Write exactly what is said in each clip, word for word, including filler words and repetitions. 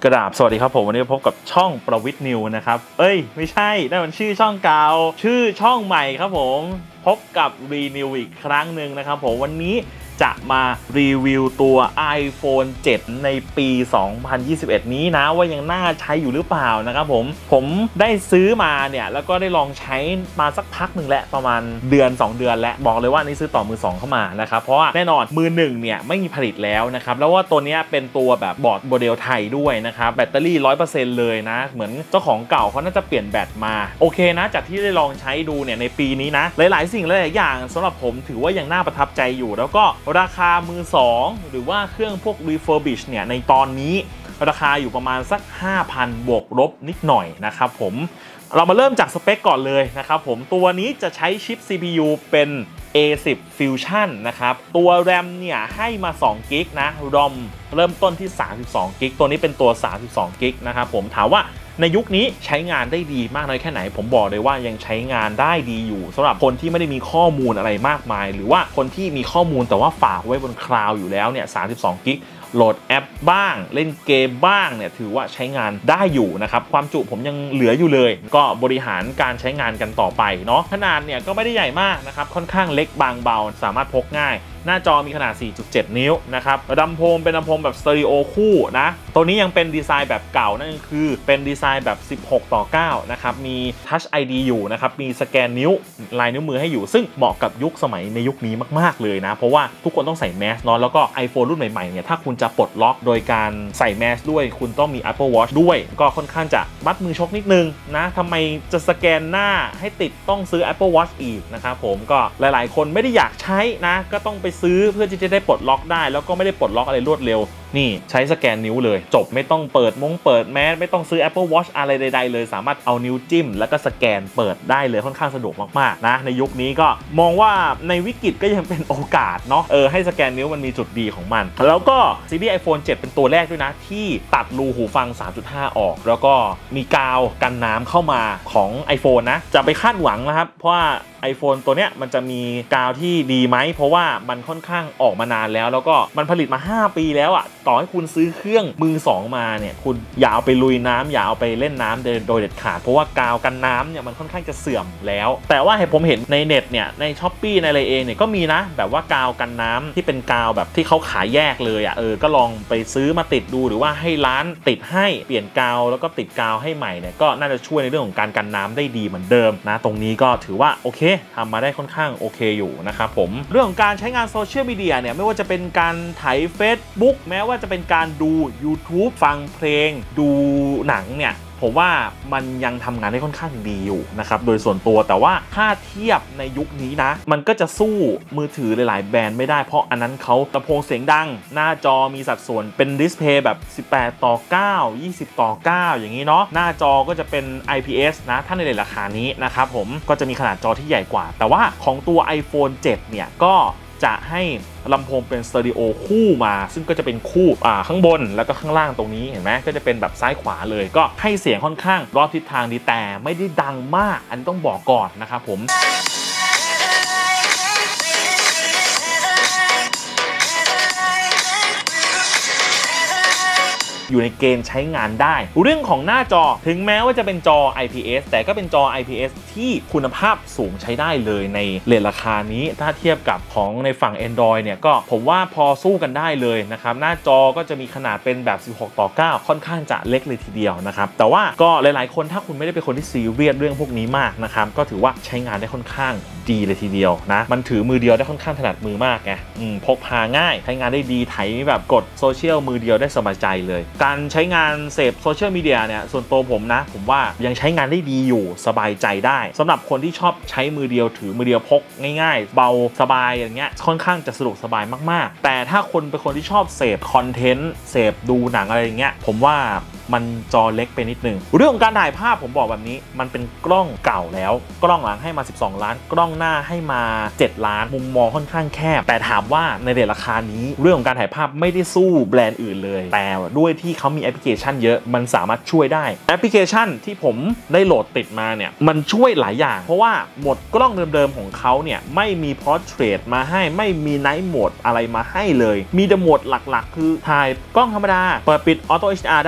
กราบสวัสดีครับผมวันนี้พบกับช่องประวิทย์นิวนะครับเอ้ยไม่ใช่นั่นมันชื่อช่องเก่าชื่อช่องใหม่ครับผมพบกับรีนิวอีกครั้งหนึ่งนะครับผมวันนี้จะมารีวิวตัว iPhone เจ็ด ในปี สองพันยี่สิบเอ็ด นี้นะว่ายังน่าใช้อยู่หรือเปล่านะครับผมผมได้ซื้อมาเนี่ยแล้วก็ได้ลองใช้มาสักพักหนึ่งแล้วประมาณเดือนสองเดือนแล้วบอกเลยว่านี่ซื้อต่อมือสองเข้ามานะครับเพราะว่าแน่นอนมือหนึ่งเนี่ยไม่มีผลิตแล้วนะครับแล้วว่าตัวนี้เป็นตัวแบบบอร์ดโมเดลไทยด้วยนะครับแบตเตอรี่ ร้อยเปอร์เซ็นต์ เลยนะเหมือนเจ้าของเก่าเขาน่าจะเปลี่ยนแบตมาโอเคนะจากที่ได้ลองใช้ดูเนี่ยในปีนี้นะหลายๆสิ่งหลายๆอย่างสำหรับผมถือว่ายังน่าประทับใจอยู่แล้วก็ราคามือสองหรือว่าเครื่องพวก refurbish เนี่ยในตอนนี้ราคาอยู่ประมาณสัก ห้าพัน บวกลบนิดหน่อยนะครับผมเรามาเริ่มจากสเปคก่อนเลยนะครับผมตัวนี้จะใช้ชิป ซี พี ยู เป็น เอ สิบ Fusion นะครับตัว แรม เนี่ยให้มาสองกิกนะ รอม เริ่มต้นที่สามสิบสองกิกตัวนี้เป็นตัวสามสิบสองกิกนะครับผมถามว่าในยุคนี้ใช้งานได้ดีมากน้อยแค่ไหนผมบอกเลยว่ายังใช้งานได้ดีอยู่สำหรับคนที่ไม่ได้มีข้อมูลอะไรมากมายหรือว่าคนที่มีข้อมูลแต่ว่าฝากไว้บนคลาวด์อยู่แล้วเนี่ยสามสิบสองกิกโหลดแอปบ้างเล่นเกมบ้างเนี่ยถือว่าใช้งานได้อยู่นะครับความจุผมยังเหลืออยู่เลยก็บริหารการใช้งานกันต่อไปเนาะขนาดเนี่ยก็ไม่ได้ใหญ่มากนะครับค่อนข้างเล็กบางเบาสามารถพกง่ายหน้าจอมีขนาด สี่จุดเจ็ด นิ้วนะครับลำโพงเป็นลำโพงแบบสเตอริโอคู่นะตัวนี้ยังเป็นดีไซน์แบบเก่านั่นก็คือเป็นดีไซน์แบบสิบหกต่อเก้านะครับมี Touch ไอ ดี อยู่นะครับมีสแกนนิ้วลายนิ้วมือให้อยู่ซึ่งเหมาะกับยุคสมัยในยุคนี้มากๆเลยนะเพราะว่าทุกคนต้องใส่แมสเนาะแล้วก็ iPhone รุ่นใหม่ๆเนี่ยถ้าคุณจะปลดล็อกโดยการใส่แมสด้วยคุณต้องมี Apple Watch ด้วยก็ค่อนข้างจะมัดมือชกนิดนึงนะทำไมจะสแกนหน้าให้ติดต้องซื้อ Apple Watch อีกนะครับผมก็หลายๆคนไม่ได้อยากใช้นะก็ต้องไปซื้อเพื่อที่จะได้ปลดล็อกได้แล้วก็ไม่ได้ปลดล็อกอะไรรวดเร็วนี่ใช้สแกนนิ้วเลยจบไม่ต้องเปิดมงเปิดแมสไม่ต้องซื้อ Apple Watch อะไรใดๆเลยสามารถเอานิ้วจิ้มแล้วก็สแกนเปิดได้เลยค่อนข้างสะดวกมากๆนะในยุคนี้ก็มองว่าในวิกฤตก็ยังเป็นโอกาสเนาะเออให้สแกนนิ้วมันมีจุดดีของมันแล้วก็ซีรีส์ iPhone เจ็ด เป็นตัวแรกด้วยนะที่ตัดรูหูฟัง สามจุดห้า ออกแล้วก็มีกาวกันน้ำเข้ามาของ iPhone นะจะไปคาดหวังนะครับเพราะว่าiPhone ตัวเนี้ยมันจะมีกาวที่ดีไหมเพราะว่ามันค่อนข้างออกมานานแล้วแล้วก็มันผลิตมาห้าปีแล้วอ่ะต่อให้คุณซื้อเครื่องมือสองมาเนี่ยคุณอย่าเอาไปลุยน้ำอย่าเอาไปเล่นน้ำโดยเด็ดขาดเพราะว่ากาวกันน้ำเนี่ยมันค่อนข้างจะเสื่อมแล้วแต่ว่าให้ผมเห็นในเน็ตเนี่ยใน Shopee ในอะไรเองเนี่ยก็มีนะแบบว่ากาวกันน้ำที่เป็นกาวแบบที่เขาขายแยกเลยอ่ะเออก็ลองไปซื้อมาติดดูหรือว่าให้ร้านติดให้เปลี่ยนกาวแล้วก็ติดกาวให้ใหม่เนี่ยก็น่าจะช่วยในเรื่องของการกันน้ำได้ดีเหมือนเดิมนะตรงนี้ก็ถือว่าโอเคทำมาได้ค่อนข้างโอเคอยู่นะครับผมเรื่องของการใช้งานโซเชียลมีเดียเนี่ยไม่ว่าจะเป็นการไถ Facebook แม้ว่าจะเป็นการดู YouTube ฟังเพลงดูหนังเนี่ยผมว่ามันยังทำงานได้ค่อนข้างดีอยู่นะครับโดยส่วนตัวแต่ว่าถ้าเทียบในยุคนี้นะมันก็จะสู้มือถือหลายๆแบรนด์ไม่ได้เพราะอันนั้นเขาลำโพงเสียงดังหน้าจอมีสัดส่วนเป็นดิสเพย์แบบสิบแปดต่อเก้า ยี่สิบต่อเก้าอย่างนี้เนาะหน้าจอก็จะเป็น ไอ พี เอส นะถ้าในราคานี้นะครับผมก็จะมีขนาดจอที่ใหญ่กว่าแต่ว่าของตัว iPhone เจ็ด เนี่ยก็จะให้ลำโพงเป็นสเตอริโอคู่มาซึ่งก็จะเป็นคู่อ่าข้างบนแล้วก็ข้างล่างตรงนี้เห็นไหมก็จะเป็นแบบซ้ายขวาเลยก็ให้เสียงค่อนข้างรอบทิศทางดีแต่ไม่ได้ดังมากอันต้องบอกก่อนนะครับผมอยู่ในเกณฑ์ใช้งานได้เรื่องของหน้าจอถึงแม้ว่าจะเป็นจอ ไอ พี เอส แต่ก็เป็นจอ ไอ พี เอส ที่คุณภาพสูงใช้ได้เลยในเรทราคานี้ถ้าเทียบกับของในฝั่ง Android เนี่ยก็ผมว่าพอสู้กันได้เลยนะครับหน้าจอก็จะมีขนาดเป็นแบบสิบหกต่อเก้าค่อนข้างจะเล็กเลยทีเดียวนะครับแต่ว่าก็หลายๆคนถ้าคุณไม่ได้เป็นคนที่ซีเรียสเรื่องพวกนี้มากนะครับก็ถือว่าใช้งานได้ค่อนข้างดีเลยทีเดียวนะมันถือมือเดียวได้ค่อนข้างถนัดมือมากไงพกพาง่ายใช้งานได้ดีไถแบบกดโซเชียลมือเดียวได้สบายใจเลยการใช้งานเสพโซเชียลมีเดียเนี่ยส่วนตัวผมนะผมว่ายังใช้งานได้ดีอยู่สบายใจได้สำหรับคนที่ชอบใช้มือเดียวถือมือเดียวพกง่ายๆเบาสบายอย่างเงี้ยค่อนข้างจะสะดวกสบายมากๆแต่ถ้าคนเป็นคนที่ชอบเสพคอนเทนต์เสพดูหนังอะไรอย่างเงี้ยผมว่ามันจอเล็กไปนิดนึงเรื่องของการถ่ายภาพผมบอกแบบนี้มันเป็นกล้องเก่าแล้วกล้องหลังให้มาสิบสองล้านกล้องหน้าให้มาเจ็ดล้านมุมมองค่อนข้างแคบแต่ถามว่าในเรทราคานี้เรื่องของการถ่ายภาพไม่ได้สู้แบรนด์อื่นเลยแต่ด้วยที่เขามีแอปพลิเคชันเยอะมันสามารถช่วยได้แอปพลิเคชันที่ผมได้โหลดติดมาเนี่ยมันช่วยหลายอย่างเพราะว่าโหมดกล้องเดิมๆของเขาเนี่ยไม่มี Portrait มาให้ไม่มี Night Mode อะไรมาให้เลยมีแต่โหมดหลักๆคือถ่ายกล้องธรรมดาเปิดปิด Auto เอช ดี อาร์ ได้แล้วก็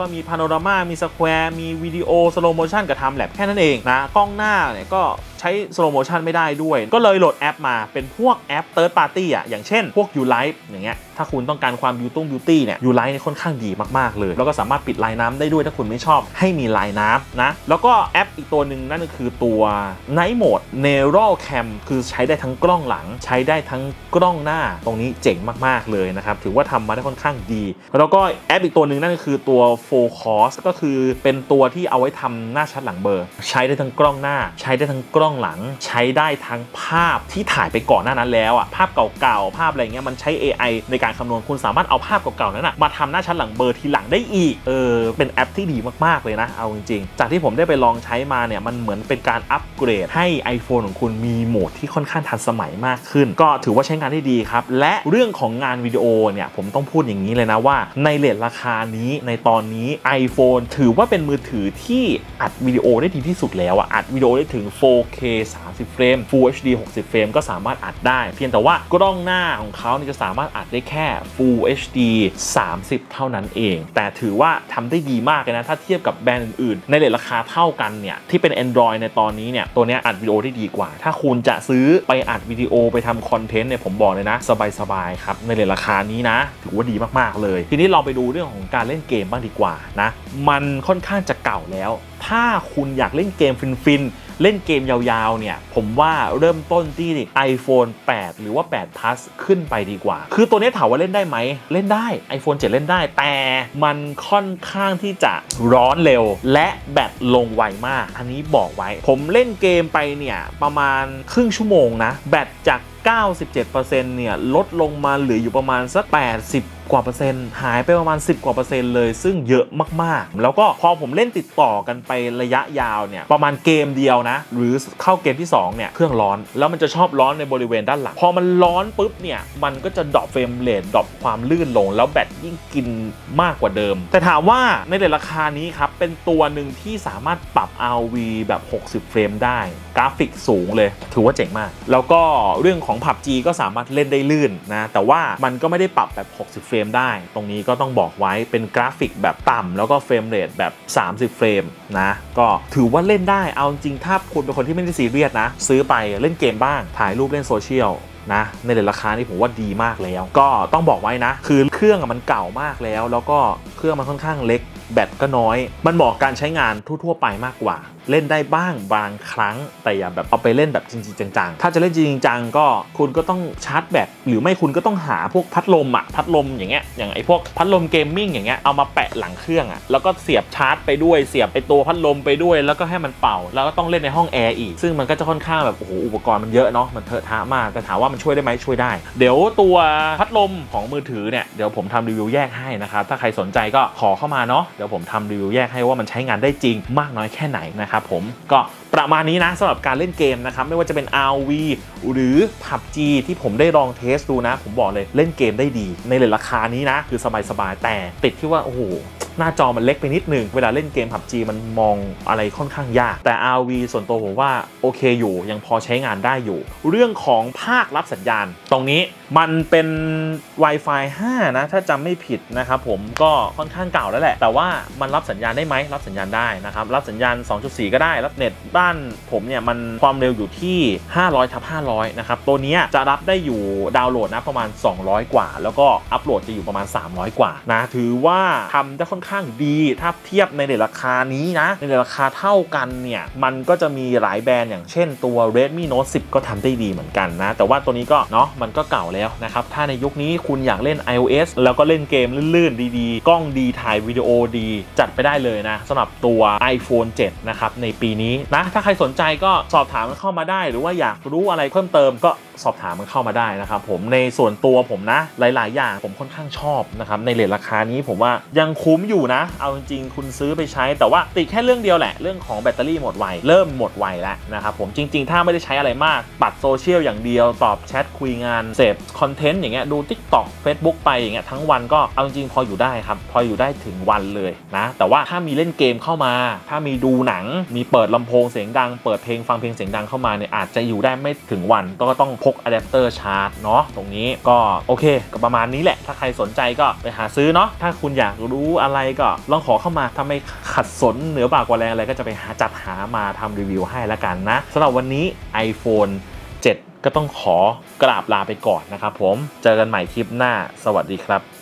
มีพาโนรามามีสแควร์มีวิดีโอสโลโมชันกับไทม์แลปแค่นั้นเองนะกล้องหน้าเนี่ยก็ใช้สโลโมชันไม่ได้ด้วยก็เลยโหลดแอปมาเป็นพวกแอปเติร์ดปาร์ตี้อ่ะอย่างเช่นพวก YouLife อย่างเงี้ยถ้าคุณต้องการความบิวตี้บิวตี้เนี่ย YouLife เนี่ยค่อนข้างดีมากๆเลยแล้วก็สามารถปิดลายน้ำได้ด้วยถ้าคุณไม่ชอบให้มีลายน้ำนะแล้วก็แอปอีกตัวหนึ่งนั่นก็คือตัว Night Mode Neural Cam คือใช้ได้ทั้งกล้องหลังใช้ได้ทั้งกล้องหน้าตรงนี้เจ๋งมากๆเลยนะครับถือว่าทำมาได้ค่อนข้างดีแล้วก็แอปอีกตัวหนึ่งนั่นก็คือตัว Focus ก็คือเป็นตัวที่เอาไว้ทำหน้าชัดหลังเบลอใช้ได้ทั้งกล้องหน้าใช้ได้ทั้งกล้องหลังใช้ได้ทั้งภาพที่ถ่ายไปก่อนหน้านั้นแล้วอ่ะภาพเก่าๆภาพอะไรเงี้ยมันใช้ เอ ไอ ในการคำนวณคุณสามารถเอาภาพเก่าๆนั้นนะมาทำหน้าชัดหลังเบลอทีหลังได้อีกเออเป็นแอปที่ดีมากๆเลยนะเอาจริงๆจากที่ผมได้ไปลองใช้มาเนี่ยมันเหมือนเป็นการอัปเกรดให้ iPhone ของคุณมีโหมดที่ค่อนข้างทันสมัยมากขึ้นก็ถือว่าใช้งานได้ดีครับและเรื่องของงานวิดีโอเนี่ยผมต้องพูดอย่างนี้เลยนะว่าในเรทราคานี้ในตอนนี้ iPhone ถือว่าเป็นมือถือที่อัดวิดีโอได้ดีที่สุดแล้วอ่ะอัดวิดีโอได้ถึง โฟร์เค สามสิบ เฟรม Full เอช ดี หกสิบ เฟรมก็สามารถอัดได้เพียงแต่ว่ากล้องหน้าของเขาเนี่ยจะสามารถอัดได้แค่ Full เอช ดี สามสิบ เท่านั้นเองแต่ถือว่าทำได้ดีมากเลยนะถ้าเทียบกับแบรนด์อื่นๆในเรทราคาเท่ากันเนี่ยที่เป็น Android ในตอนนี้เนี่ยตัวนี้อัดวิดีโอได้ดีกว่าถ้าคุณจะซื้อไปอัดวิดีโอไปทำคอนเทนต์เนี่ยผมบอกเลยนะสบายๆครับในเรทราคานี้นะถือว่าดีมากๆเลยทีนี้เราไปดูเรื่องของการเล่นเกมบ้างดีกว่านะมันค่อนข้างจะเก่าแล้วถ้าคุณอยากเล่นเกมฟินๆเล่นเกมยาวๆเนี่ยผมว่าเริ่มต้นที่ iPhone แปด หรือว่า แปด Plus ขึ้นไปดีกว่าคือตัวนี้ถามว่าเล่นได้ไหมเล่นได้ iPhone เจ็ด เล่นได้แต่มันค่อนข้างที่จะร้อนเร็วและแบตลงไวมากอันนี้บอกไว้ผมเล่นเกมไปเนี่ยประมาณครึ่งชั่วโมงนะแบตจาก เก้าสิบเจ็ดเปอร์เซ็นต์ เนี่ยลดลงมาเหลืออยู่ประมาณสักแปดสิบกว่าเปอร์เซ็นต์หายไปประมาณสิบกว่าเปอร์เซ็นต์เลยซึ่งเยอะมากๆแล้วก็พอผมเล่นติดต่อกันไประยะยาวเนี่ยประมาณเกมเดียวนะหรือเข้าเกมที่สองเนี่ยเครื่องร้อนแล้วมันจะชอบร้อนในบริเวณด้านหลังพอมันร้อนปุ๊บเนี่ยมันก็จะดรอปเฟรมเรทดรอปความลื่นลงแล้วแบตยิ่งกินมากกว่าเดิมแต่ถามว่าในเรทราคานี้ครับเป็นตัวหนึ่งที่สามารถปรับ อาร์ โอ วี แบบหกสิบเฟรมได้กราฟิกสูงเลยถือว่าเจ๋งมากแล้วก็เรื่องของ พับจี ก็สามารถเล่นได้ลื่นนะแต่ว่ามันก็ไม่ได้ปรับแบบหกสิบเฟรมได้ตรงนี้ก็ต้องบอกไว้เป็นกราฟิกแบบต่ำแล้วก็เฟรมเรทแบบสามสิบเฟรมนะก็ถือว่าเล่นได้เอาจริงถ้าคุณเป็นคนที่ไม่ได้ซีเรียสนะซื้อไปเล่นเกมบ้างถ่ายรูปเล่นโซเชียลนะในเรทราคานี่ผมว่าดีมากแล้วก็ต้องบอกไว้นะคือเครื่องมันเก่ามากแล้วแล้วก็เครื่องมันค่อนข้างเล็กแบตก็น้อยมันเหมาะการใช้งานทั่วๆไปมากกว่าเล่นได้บ้างบางครั้งแต่อย่าแบบเอาไปเล่นแบบจริงๆจังๆถ้าจะเล่นจริงๆจังก็คุณก็ต้องชาร์จแบตหรือไม่คุณก็ต้องหาพวกพัดลมอ่ะพัดลมอย่างเงี้ยอย่างไอ้พวกพัดลมเกมมิ่งอย่างเงี้ยเอามาแปะหลังเครื่องอ่ะแล้วก็เสียบชาร์จไปด้วยเสียบไอ้ตัวพัดลมไปด้วยแล้วก็ให้มันเป่าแล้วก็ต้องเล่นในห้องแอร์อีกซึ่งมันก็จะค่อนข้างแบบโอ้โหอุปกรณ์มันเยอะเนาะมันเถอะทะมากแต่ถามว่ามันช่วยได้ไหมช่วยได้เดี๋ยวตัวพัดลมของมือถือเนี่ยเดี๋ยวผมทำรีวิวแยกให้นะครับถ้าใครสนใจก็ขอเข้ามาเนาะเดี๋ยวผมทำรีวิวแยกให้ว่ามันใช้งานได้จริงมากน้อยแค่ไหนนะครับผมก็ประมาณนี้นะสำหรับการเล่นเกมนะครับไม่ว่าจะเป็น อาร์ โอ วี หรือ พับจี ที่ผมได้ลองเทสดูนะผมบอกเลยเล่นเกมได้ดีในเรทราคานี้นะคือสบายๆแต่ติดที่ว่าโอ้โหหน้าจอมันเล็กไปนิดนึงเวลาเล่นเกม พับจี มันมองอะไรค่อนข้างยากแต่ อาร์ โอ วี ส่วนตัวผมว่าโอเคอยู่ยังพอใช้งานได้อยู่เรื่องของภาครับสัญญาณตรงนี้มันเป็น Wi-Fi ห้านะถ้าจำไม่ผิดนะครับผมก็ค่อนข้างเก่าแล้วแหละแต่ว่ามันรับสัญญาณได้ไหมรับสัญญาณได้นะครับรับสัญญาณ สองจุดสี่ ก็ได้รับเน็ตบ้านผมเนี่ยมันความเร็วอยู่ที่ห้าร้อยทับห้าร้อยนะครับตัวนี้จะรับได้อยู่ดาวน์โหลดนะประมาณสองร้อยกว่าแล้วก็อัปโหลดจะอยู่ประมาณสามร้อยกว่านะถือว่าทำได้ค่อนข้างดีถ้าเทียบในราคานี้นะในราคาเท่ากันเนี่ยมันก็จะมีหลายแบรนด์อย่างเช่นตัว Redmi Note สิบ ก็ทำได้ดีเหมือนกันนะแต่ว่าตัวนี้ก็เนาะมันก็เก่าแล้วนะครับถ้าในยุคนี้คุณอยากเล่น iOS แล้วก็เล่นเกมลื่นๆดีๆกล้องดีถ่ายวิดีโอดีจัดไปได้เลยนะสำหรับตัว iPhone เจ็ด นะครับในปีนี้นะถ้าใครสนใจก็สอบถามเข้ามาได้หรือว่าอยากรู้อะไรเพิ่มเติมก็สอบถามมันเข้ามาได้นะครับผมในส่วนตัวผมนะหลายๆอย่างผมค่อนข้างชอบนะครับในเรทราคานี้ผมว่ายังคุ้มอยู่นะเอาจริงๆคุณซื้อไปใช้แต่ว่าติดแค่เรื่องเดียวแหละเรื่องของแบตเตอรี่หมดไวเริ่มหมดไวแล้วนะครับผมจริงๆถ้าไม่ได้ใช้อะไรมากปัดโซเชียลอย่างเดียวตอบแชทคุยงานเสพคอนเทนต์อย่างเงี้ยดู TikTok Facebook ไปอย่างเงี้ยทั้งวันก็เอาจริงๆพออยู่ได้ครับพออยู่ได้ถึงวันเลยนะแต่ว่าถ้ามีเล่นเกมเข้ามาถ้ามีดูหนังมีเปิดลำโพงเสียงดังเปิดเพลงฟังเพลงเสียงดังเข้ามาเนี่ยอาจจะอยู่ได้ไม่ถึงวันก็ต้องพกอะแดปเตอร์ชาร์จเนาะตรงนี้ก็โอเคก็ประมาณนี้แหละถ้าใครสนใจก็ไปหาซื้อเนาะถ้าคุณอยากรู้อะไรก็ลองขอเข้ามาถ้าไม่ขัดสนเหนือบ่ากว่าแรงอะไรก็จะไปหาจัดหามาทำรีวิวให้ละกันนะสำหรับวันนี้ iPhone เจ็ด ก็ต้องขอกราบลาไปก่อนนะครับผมเจอกันใหม่คลิปหน้าสวัสดีครับ